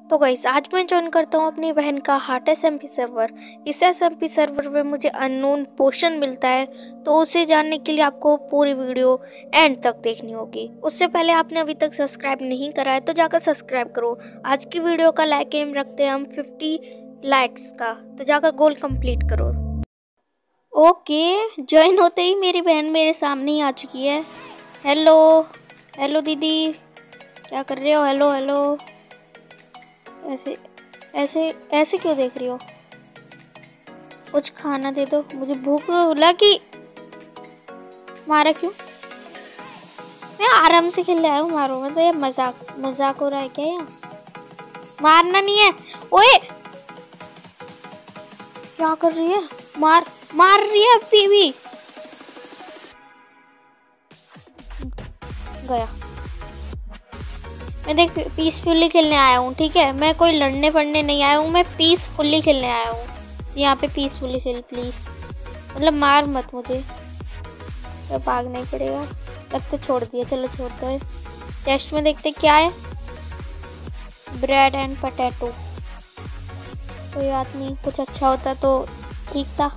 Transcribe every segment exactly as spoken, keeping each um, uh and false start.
तो गाइस आज मैं ज्वाइन करता हूँ अपनी बहन का हार्ट एसएमपी सर्वर। इस एसएमपी सर्वर में मुझे अननोन पोशन मिलता है, तो उसे जानने के लिए आपको पूरी वीडियो एंड तक देखनी होगी। उससे पहले आपने अभी तक सब्सक्राइब नहीं करा है तो जाकर सब्सक्राइब करो। आज की वीडियो का लाइक एम रखते हैं हम पचास लाइक्स का, तो जाकर गोल कंप्लीट करो। ओके, ज्वाइन होते ही मेरी बहन मेरे सामने ही आ चुकी है। हेलो हेलो दीदी, क्या कर रहे हो? हेलो हेलो, ऐसे ऐसे ऐसे क्यों देख रही हो? कुछ खाना दे दो, मुझे भूख लगी। मारा क्यों? मैं आराम से खेलने आया हूँ, मारो मत। ये मजाक मजाक हो रहा है क्या? यहाँ मारना नहीं है। ओए क्या कर रही है? मार मार रही है पीवी। गया। मैं देख पीसफुली खेलने आया हूँ, ठीक है? मैं कोई लड़ने पड़ने नहीं आया हूँ, मैं पीसफुली खेलने आया हूँ। यहाँ पे पीसफुली खेल प्लीज, मतलब मार मत मुझे, तो भागना ही पड़ेगा। लगता छोड़ दिया, चलो छोड़ते हैं। चेस्ट में देखते क्या है। ब्रेड एंड पोटैटो, कोई बात नहीं, कुछ अच्छा होता तो ठीक था।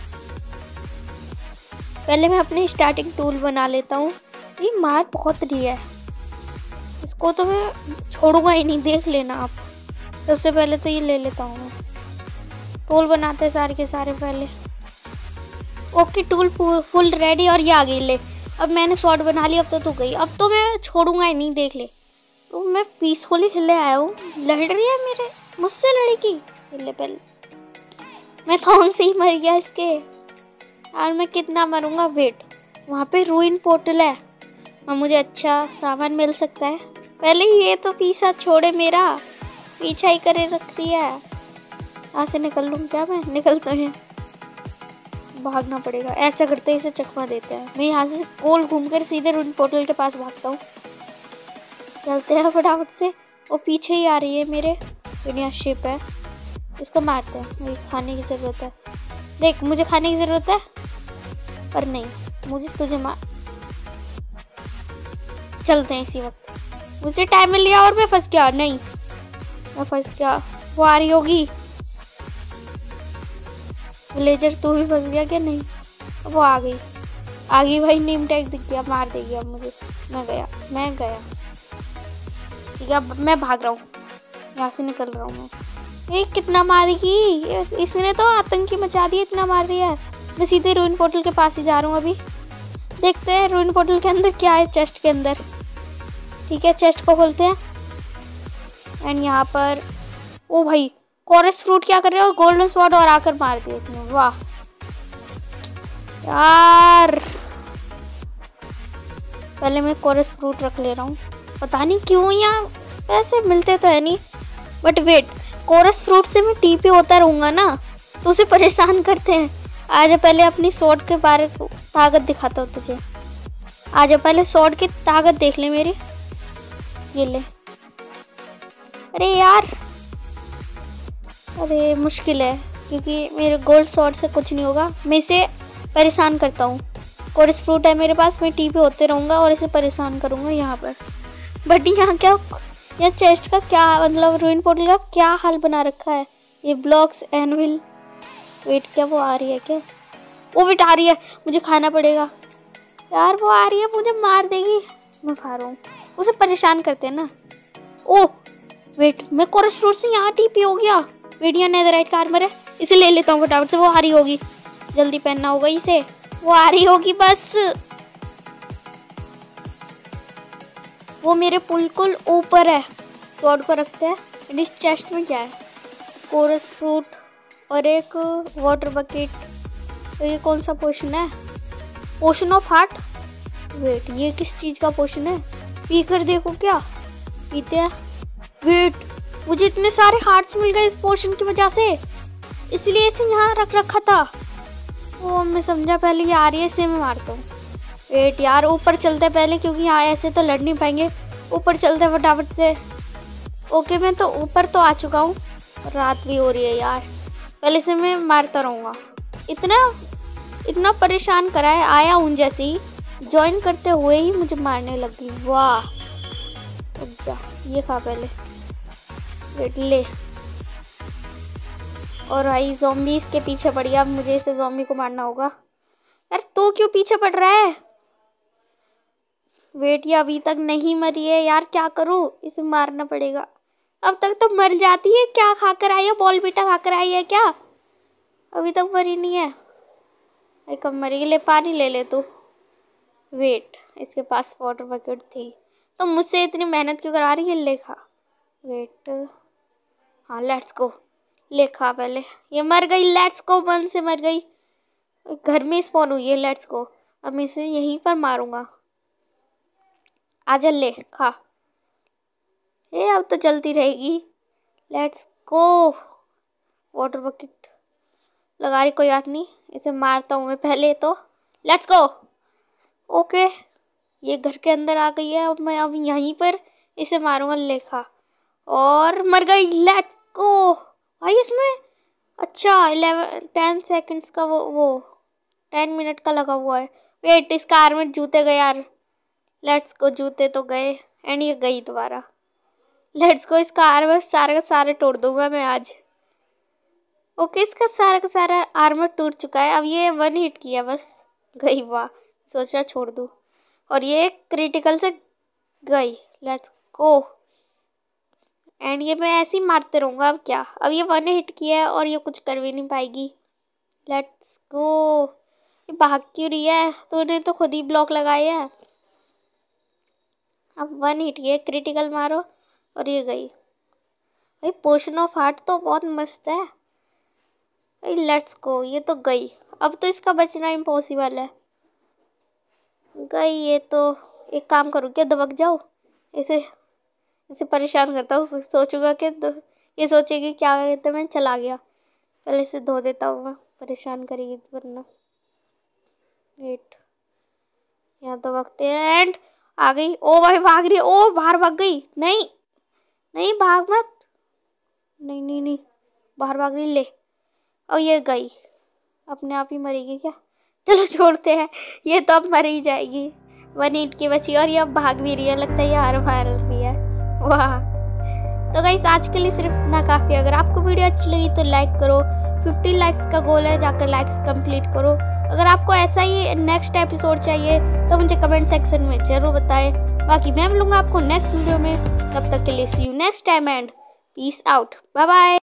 पहले मैं अपनी स्टार्टिंग टूल बना लेता हूँ। ये मार बहुत रही है, इसको तो मैं छोड़ूंगा ही नहीं, देख लेना आप। सबसे पहले तो ये ले लेता हूँ मैं। टूल बनाते हैं सारे के सारे पहले। ओके, टूल फुल रेडी और ये आ गई। ले, अब मैंने शॉट बना लिया, अब तो तू गई। अब तो मैं छोड़ूंगा ही नहीं, देख ले। तो मैं पीसफुली खेलने आया हूँ। लड़ रही है मेरे मुझसे लड़की। ले पहले मैं कौन से ही मर गया इसके यार, मैं कितना मरूंगा। वेट, वहाँ पे रूइन पोर्टल है और मुझे अच्छा सामान मिल सकता है। पहले ये तो पीछा छोड़े, मेरा पीछा ही करे रख रही है। यहाँ से निकल लूँ क्या? मैं निकलता है, भागना पड़ेगा। ऐसा करते इसे चकमा देते हैं। मैं यहाँ से गोल घूमकर सीधे रूइन पोर्टल के पास भागता हूँ। चलते हैं फटाफट से। वो पीछे ही आ रही है मेरे। यहाँ शिप है, इसको मारते हैं। मुझे खाने की ज़रूरत है। देख, मुझे खाने की ज़रूरत है पर नहीं, मुझे तुझे मार। चलते हैं इसी वक्त। मुझे टाइम मिल गया और मैं फंस गया। नहीं, मैं फंस गया। वो आ रही होगी। लेजर तू भी फंस गया क्या? नहीं, वो आ गई आ गई भाई। नेम टैग दिख गया, मार देगी अब मुझे। मैं गया मैं गया ठीक है, अब मैं भाग रहा हूँ, यहाँ से निकल रहा हूँ मैं। ये कितना मारेगी? इसने तो आतंकी मचा दिया, इतना मार रही है। मैं सीधे रूइन पोर्टल के पास ही जा रहा हूँ। अभी देखते हैं रूइन पोर्टल के अंदर क्या है। चेस्ट के अंदर, ठीक है, चेस्ट को खोलते हैं। एंड यहाँ पर ओ भाई, कोरस फ्रूट क्या कर रहे हो? गोल्डन स्वॉर्ड और आकर मार दिया इसने। वाह यार, पहले मैं कोरस फ्रूट रख ले रहा हूँ। पता नहीं क्यों यहाँ पैसे मिलते तो है नहीं, बट वेट, कोरस फ्रूट से मैं टीपी होता रहूँगा ना, तो उसे परेशान करते हैं। आज पहले अपनी स्वॉर्ड के बारे ताकत दिखाता हूँ तुझे। आज पहले स्वॉर्ड की ताकत देख ले मेरी। ये ले। अरे यार, अरे मुश्किल है क्योंकि मेरे गोल्ड स्वॉर्ड से कुछ नहीं होगा। मैं इसे परेशान करता हूँ। कोरस फ्रूट है मेरे पास, मैं टीपी होते रहूँगा और इसे परेशान करूँगा यहाँ पर। बट यहाँ क्या, यहाँ चेस्ट का क्या मतलब, रूइन पोर्टल का क्या हाल बना रखा है। ये ब्लॉक्स एनविल। वेट, क्या वो आ रही है क्या? वो वेट आ रही है, मुझे खाना पड़ेगा यार। वो आ रही है, मुझे मार देगी। मैं खा रहा हूँ, उसे परेशान करते हैं ना। ओह वेट, मैं कोरस फ्रूट से यहाँ टीपी हो गया। वेट, यहाँ नेदरराइट का आर्मर है, इसे ले लेता हूँ फटाफट से। वो आ रही होगी, जल्दी पहनना होगा इसे। वो आ रही होगी बस। वो मेरे बिल्कुल ऊपर है। स्वॉर्ड को रखते हैं। इस चेस्ट में क्या है? कोरस फ्रूट और एक वाटर बकेट। तो ये कौन सा पोशन है? पोशन ऑफ हार्ट। वेट, ये किस चीज़ का पोशन है? पी कर देखो, क्या पीते हैं? वेट, मुझे इतने सारे हार्ट्स मिल गए इस पोशन की वजह से, इसलिए इसे यहाँ रख रखा था। वो मैं समझा, पहले ये आ रही है, इसे मैं मारता हूँ। वेट यार, ऊपर चलते पहले, क्योंकि यहाँ ऐसे तो लड़ नहीं पाएंगे। ऊपर चलते फटाफट से। ओके, मैं तो ऊपर तो आ चुका हूँ। रात भी हो रही है यार, पहले से मैं मारता रहूँगा। इतना इतना परेशान करा है। आया हूँ जैसे ही, ज्वाइन करते हुए ही मुझे मारने लगी। वाह, रुक जा, ये खा पहले। वेट ले। और भाई ज़ॉम्बी इसके पीछे पड़ गया। अब मुझे इसे ज़ॉम्बी को मारना होगा। यार तू क्यों पीछे पड़ रहा है? वेट, ये अभी तक नहीं मरी है यार, क्या करूँ? इसे मारना पड़ेगा। अब तक तो मर जाती है। क्या खाकर आई है? बॉल बीटा खाकर आई है क्या? अभी तक मरी नहीं है। भाई कब मरेगी? ले पानी ले ले तू। वेट, इसके पास वाटर बकेट थी तो मुझसे इतनी मेहनत क्यों करा रही है? ले खा। वेट, हाँ लेट्स गो। ले खा पहले। ये मर गई। Let's go. बन से मर गई। घर में स्पॉन हुई है। Let's go. अब मैं इसे यहीं पर मारूंगा। आजा ले खा। ये अब तो जलती रहेगी। Let's go. वाटर बकेट लगा रही, कोई बात नहीं। इसे मारता हूँ मैं पहले तो। Let's go. ओके, ये घर के अंदर आ गई है। अब मैं अब यहीं पर इसे मारूंगा। लेखा और मर गई। Let's go. भाई इसमें अच्छा इलेवन टेन सेकंड्स का वो वो टेन मिनट का लगा हुआ है। वेट, इसका आर्मर जूते गए यार। Let's go. जूते तो गए एंड ये गई दोबारा। Let's go. इसका आर्मर सारे का सारे तोड़ दूंगा मैं आज। ओके, इसका सारा का सारा आर्मर टूट चुका है। अब ये वन हिट किया बस, गई। वाह, सोच रहा छोड़ दूँ। और ये क्रिटिकल से गई। Let's go. एंड ये मैं ऐसे ही मारते रहूँगा। अब क्या, अब ये वन हिट किया है और ये कुछ कर भी नहीं पाएगी। Let's go. ये भाग क्यों रही है? तो उन्हें तो खुद ही ब्लॉक लगाए हैं। अब वन हिट किया, क्रिटिकल मारो और ये गई। भाई पोशन ऑफ हार्ट तो बहुत मस्त है। भाई लेट्स गो। ये तो गई। अब तो इसका बचना इम्पॉसिबल है। गई ये तो। एक काम करूँ क्या, दबक जाओ। इसे इसे परेशान करता हूँ। सोचूंगा कि ये सोचेगी क्या कहते मैं चला गया। पहले इसे धो देता हूँ मैं, परेशान करेगी वरना। वेट, यहाँ तो वक्त एंड आ गई। ओ भाई भाग रही है। ओ बाहर भाग गई। नहीं नहीं, भाग मत। नहीं नहीं नहीं, बाहर भाग रही। ले, और ये गई। अपने आप ही मरेगी क्या? चलो छोड़ते हैं, ये तो अब मर ही जाएगी। वन ईट की बची और ये अब भाग भी रही है। लगता है ये हार हार रही है। वाह। तो गाइस आज के लिए सिर्फ इतना काफ़ी। अगर आपको वीडियो अच्छी लगी तो लाइक करो। फिफ्टीन लाइक्स का गोल है, जाकर लाइक्स कंप्लीट करो। अगर आपको ऐसा ही नेक्स्ट एपिसोड चाहिए तो मुझे कमेंट सेक्शन में ज़रूर बताएं। बाकी मैं मिलूंगा आपको नेक्स्ट वीडियो में। तब तक के लिए see you next time and peace out. Bye bye.